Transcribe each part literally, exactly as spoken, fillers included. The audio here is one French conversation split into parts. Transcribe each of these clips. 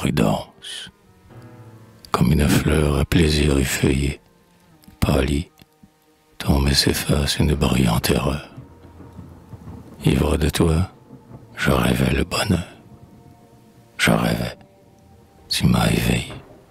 prudence, comme une fleur à plaisir effeuillée, pâlit, tombe et s'efface une brillante erreur. Ivre de toi, je rêvais le bonheur. Je rêvais, tu m'as éveillé.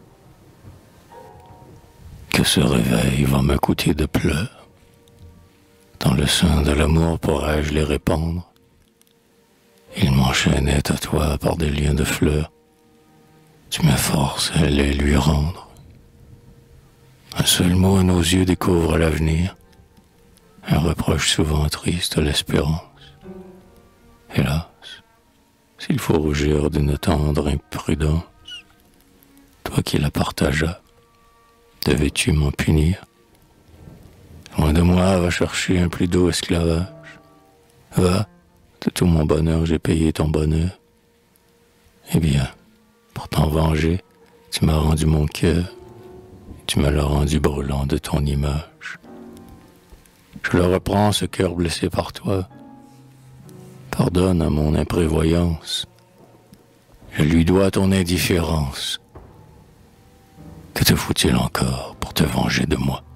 Que ce réveil va me coûter de pleurs. Dans le sein de l'amour pourrais-je les répandre? Il m'enchaînait à toi par des liens de fleurs. Tu me forces à les lui rendre. Un seul mot à nos yeux découvre l'avenir. Un reproche souvent triste l'espérance. Hélas, s'il faut rougir d'une tendre imprudence, toi qui la partageas, devais-tu m'en punir? Loin de moi, va chercher un plus doux esclavage. Va, de tout mon bonheur, j'ai payé ton bonheur. Eh bien, pour t'en venger, tu m'as rendu mon cœur, et tu me l'as rendu brûlant de ton image. Je le reprends, ce cœur blessé par toi. Pardonne à mon imprévoyance. Je lui dois ton indifférence. Que te faut-il encore pour te venger de moi?